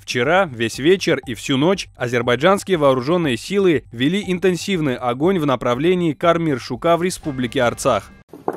Вчера, весь вечер и всю ночь азербайджанские вооруженные силы вели интенсивный огонь в направлении Кармир-Шука в республике Арцах.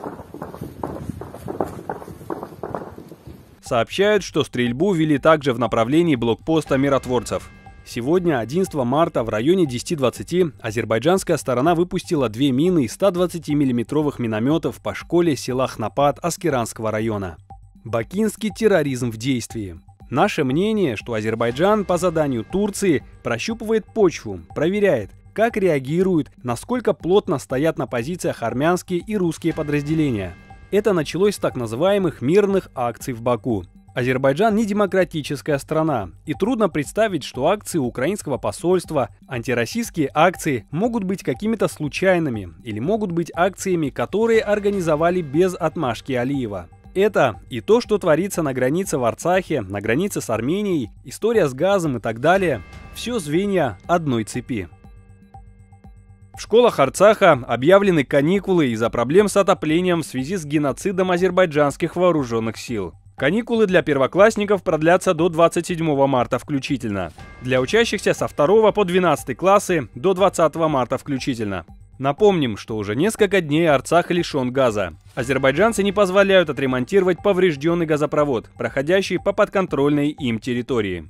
Сообщают, что стрельбу вели также в направлении блокпоста миротворцев. Сегодня, 11 марта, в районе 10:20 азербайджанская сторона выпустила 2 мины из 120 миллиметровых минометов по школе села Хнапат Аскеранского района. Бакинский терроризм в действии. Наше мнение, что Азербайджан по заданию Турции прощупывает почву, проверяет, как реагируют, насколько плотно стоят на позициях армянские и русские подразделения. Это началось с так называемых мирных акций в Баку. Азербайджан не демократическая страна, и трудно представить, что акции украинского посольства, антироссийские акции могут быть какими-то случайными или могут быть акциями, которые организовали без отмашки Алиева. Это и то, что творится на границе в Арцахе, на границе с Арменией, история с газом и так далее – все звенья одной цепи. В школах Арцаха объявлены каникулы из-за проблем с отоплением в связи с геноцидом азербайджанских вооруженных сил. Каникулы для первоклассников продлятся до 27 марта включительно. Для учащихся со 2 по 12 классы до 20 марта включительно. Напомним, что уже несколько дней Арцах лишен газа. Азербайджанцы не позволяют отремонтировать поврежденный газопровод, проходящий по подконтрольной им территории.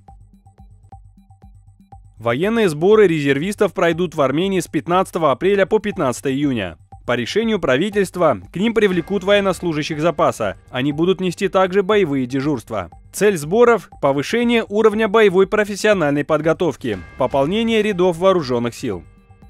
Военные сборы резервистов пройдут в Армении с 15 апреля по 15 июня. По решению правительства к ним привлекут военнослужащих запаса. Они будут нести также боевые дежурства. Цель сборов – повышение уровня боевой профессиональной подготовки, пополнение рядов вооруженных сил.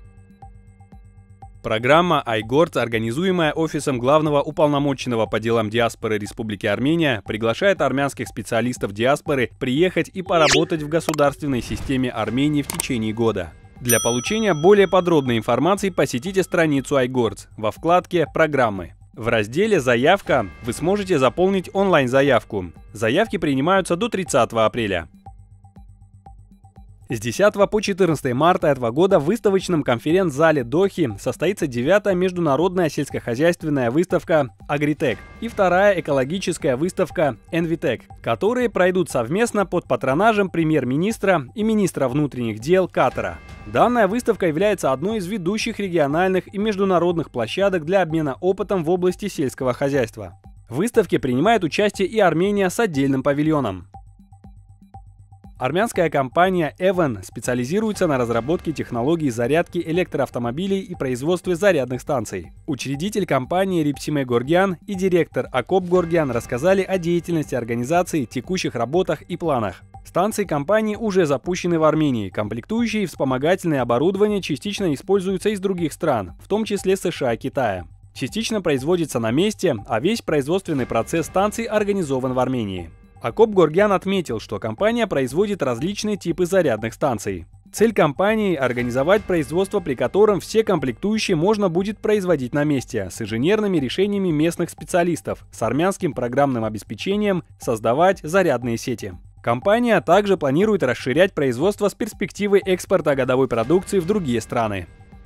Программа «Айгорц», организуемая Офисом Главного уполномоченного по делам диаспоры Республики Армения, приглашает армянских специалистов диаспоры приехать и поработать в государственной системе Армении в течение года. Для получения более подробной информации посетите страницу «Айгорц» во вкладке «Программы». В разделе «Заявка» вы сможете заполнить онлайн-заявку. Заявки принимаются до 30 апреля. С 10 по 14 марта этого года в выставочном конференц-зале Дохи состоится 9-я международная сельскохозяйственная выставка «Агритек» и 2-я экологическая выставка «Энвитек», которые пройдут совместно под патронажем премьер-министра и министра внутренних дел Катара. Данная выставка является одной из ведущих региональных и международных площадок для обмена опытом в области сельского хозяйства. В выставке принимает участие и Армения с отдельным павильоном. Армянская компания Evan специализируется на разработке технологий зарядки электроавтомобилей и производстве зарядных станций. Учредитель компании Рипсиме Горгян и директор Акоп Горгян рассказали о деятельности организации, текущих работах и планах. Станции компании уже запущены в Армении, комплектующие и вспомогательное оборудование частично используются из других стран, в том числе США и Китая. Частично производится на месте, а весь производственный процесс станций организован в Армении. Акоп Горгян отметил, что компания производит различные типы зарядных станций. Цель компании – организовать производство, при котором все комплектующие можно будет производить на месте, с инженерными решениями местных специалистов, с армянским программным обеспечением, создавать зарядные сети. Компания также планирует расширять производство с перспективой экспорта годовой продукции в другие страны.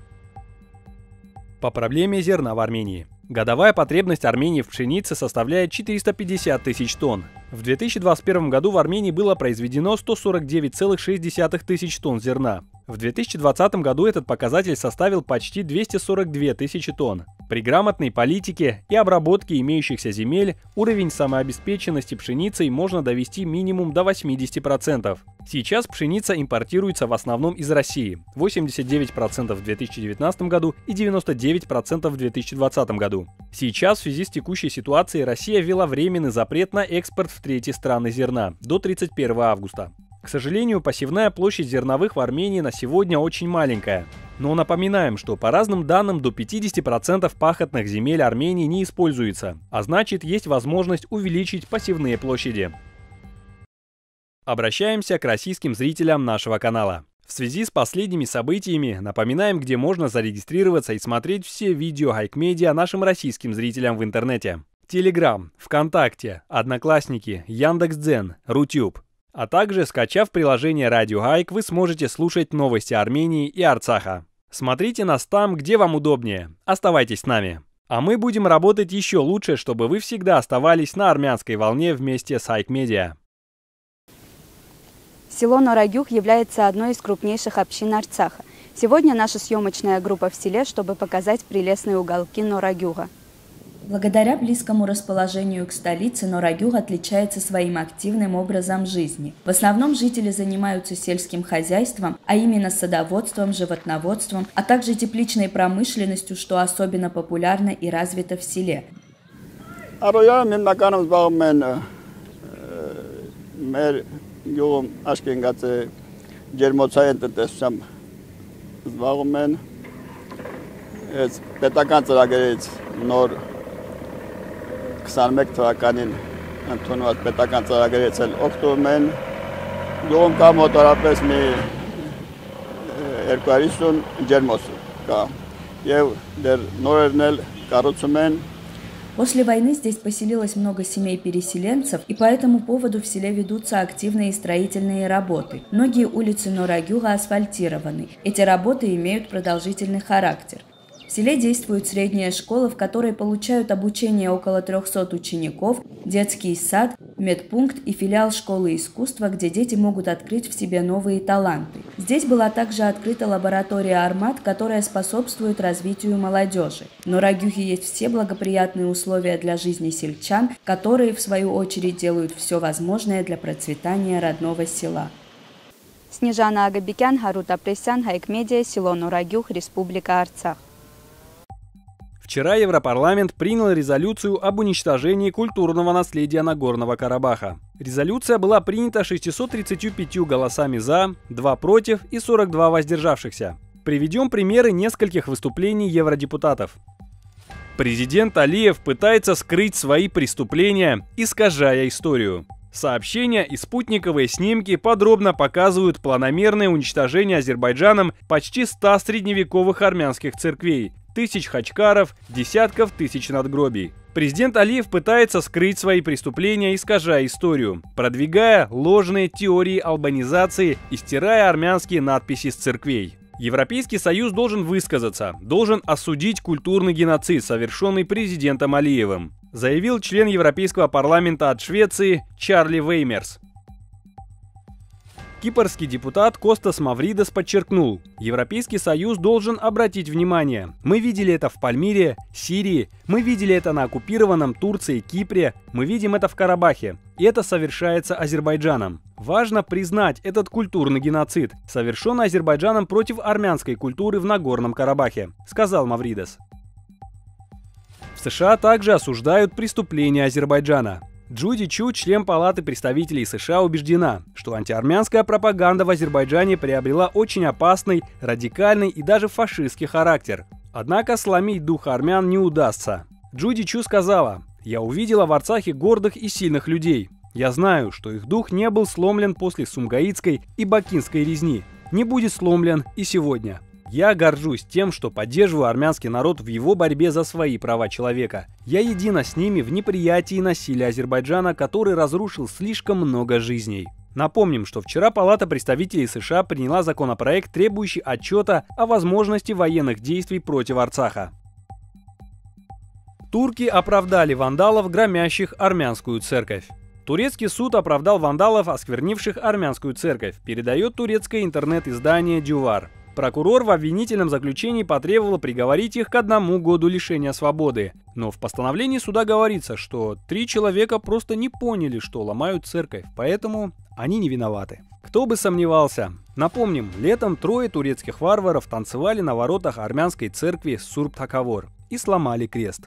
По проблеме зерна в Армении. Годовая потребность Армении в пшенице составляет 450 тысяч тонн. В 2021 году в Армении было произведено 149,6 тысяч тонн зерна. В 2020 году этот показатель составил почти 242 тысячи тонн. При грамотной политике и обработке имеющихся земель уровень самообеспеченности пшеницей можно довести минимум до 80%. Сейчас пшеница импортируется в основном из России – 89% в 2019 году и 99% в 2020 году. Сейчас в связи с текущей ситуацией Россия ввела временный запрет на экспорт в третьи страны зерна до 31 августа. К сожалению, посевная площадь зерновых в Армении на сегодня очень маленькая. Но напоминаем, что по разным данным до 50% пахотных земель Армении не используется, а значит есть возможность увеличить посевные площади. Обращаемся к российским зрителям нашего канала. В связи с последними событиями напоминаем, где можно зарегистрироваться и смотреть все видео Хайк Медиа нашим российским зрителям в интернете. Телеграм, ВКонтакте, Одноклассники, Яндекс.Дзен, Рутюб. А также, скачав приложение Радио Хайк, вы сможете слушать новости Армении и Арцаха. Смотрите нас там, где вам удобнее. Оставайтесь с нами. А мы будем работать еще лучше, чтобы вы всегда оставались на армянской волне вместе с Хайк Медиа. Село Норагюх является одной из крупнейших общин Арцаха. Сегодня наша съемочная группа в селе, чтобы показать прелестные уголки Норагюха. Благодаря близкому расположению к столице, Норагюх отличается своим активным образом жизни. В основном жители занимаются сельским хозяйством, а именно садоводством, животноводством, а также тепличной промышленностью, что особенно популярно и развито в селе. Քսանմեկ թվականին ընդունված պետական ծրագրերից էլ օգտվում են գյուղում կա մոտավորապես մի 250 ջերմոց կա եւ դեռ նորերն էլ կառուցում են. После войны здесь поселилось много семей-переселенцев, и по этому поводу в селе ведутся активные строительные работы. Многие улицы Норагюха асфальтированы. Эти работы имеют продолжительный характер. В селе действует средняя школа, в которой получают обучение около 300 учеников, детский сад, медпункт и филиал школы искусства, где дети могут открыть в себе новые таланты. Здесь была также открыта лаборатория «Армат», которая способствует развитию молодежи. В Норагюхе есть все благоприятные условия для жизни сельчан, которые, в свою очередь, делают все возможное для процветания родного села. Снежана Агабекян, Харут Апресян, Хайкмедиа, село Норагюх, Республика Арцах. Вчера Европарламент принял резолюцию об уничтожении культурного наследия Нагорного Карабаха. Резолюция была принята 635 голосами «за», 2 против и 42 воздержавшихся. Приведем примеры нескольких выступлений евродепутатов. Президент Алиев пытается скрыть свои преступления, искажая историю. Сообщения и спутниковые снимки подробно показывают планомерное уничтожение Азербайджаном почти 100 средневековых армянских церквей, тысяч хачкаров, десятков тысяч надгробий. Президент Алиев пытается скрыть свои преступления, искажая историю, продвигая ложные теории албанизации и стирая армянские надписи с церквей. Европейский Союз должен высказаться, должен осудить культурный геноцид, совершенный президентом Алиевым, заявил член Европейского парламента от Швеции Чарли Веймерс. Кипрский депутат Костас Мавридес подчеркнул, Европейский Союз должен обратить внимание. Мы видели это в Пальмире, Сирии, мы видели это на оккупированном Турцией Кипре, мы видим это в Карабахе. И это совершается Азербайджаном. Важно признать этот культурный геноцид, совершенный Азербайджаном против армянской культуры в Нагорном Карабахе, сказал Мавридес. В США также осуждают преступления Азербайджана. Джуди Чу, член Палаты представителей США, убеждена, что антиармянская пропаганда в Азербайджане приобрела очень опасный, радикальный и даже фашистский характер. Однако сломить дух армян не удастся. Джуди Чу сказала: «Я увидела в Арцахе гордых и сильных людей. Я знаю, что их дух не был сломлен после Сумгаитской и Бакинской резни, не будет сломлен и сегодня. Я горжусь тем, что поддерживаю армянский народ в его борьбе за свои права человека. Я едина с ними в неприятии насилия Азербайджана, который разрушил слишком много жизней». Напомним, что вчера Палата представителей США приняла законопроект, требующий отчета о возможности военных действий против Арцаха. Турки оправдали вандалов, громящих армянскую церковь. Турецкий суд оправдал вандалов, осквернивших армянскую церковь, передает турецкое интернет-издание «Дювар». Прокурор в обвинительном заключении потребовал приговорить их к 1 году лишения свободы. Но в постановлении суда говорится, что 3 человека просто не поняли, что ломают церковь, поэтому они не виноваты. Кто бы сомневался. Напомним, летом 3 турецких варваров танцевали на воротах армянской церкви Сурб-Такавор и сломали крест.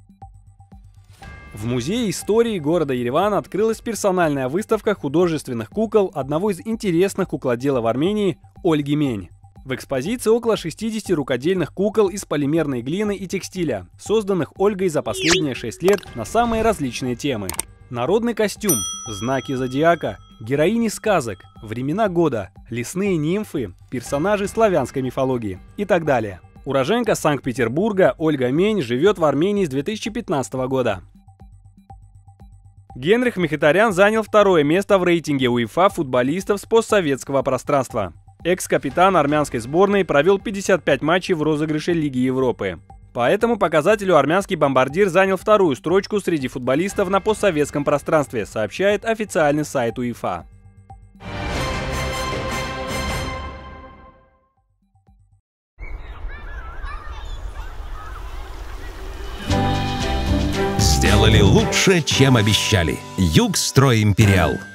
В Музее истории города Ереван открылась персональная выставка художественных кукол одного из интересных куклоделов Армении Ольги Мень. В экспозиции около 60 рукодельных кукол из полимерной глины и текстиля, созданных Ольгой за последние 6 лет на самые различные темы. Народный костюм, знаки зодиака, героини сказок, времена года, лесные нимфы, персонажи славянской мифологии и так далее. Уроженка Санкт-Петербурга Ольга Мень живет в Армении с 2015 года. Генрих Мхитарян занял 2-е место в рейтинге УЕФА футболистов с постсоветского пространства. Экс-капитан армянской сборной провел 55 матчей в розыгрыше Лиги Европы. По этому показателю армянский бомбардир занял 2-ю строчку среди футболистов на постсоветском пространстве, сообщает официальный сайт УЕФА. сделали лучше, чем обещали. Югстрой Империал.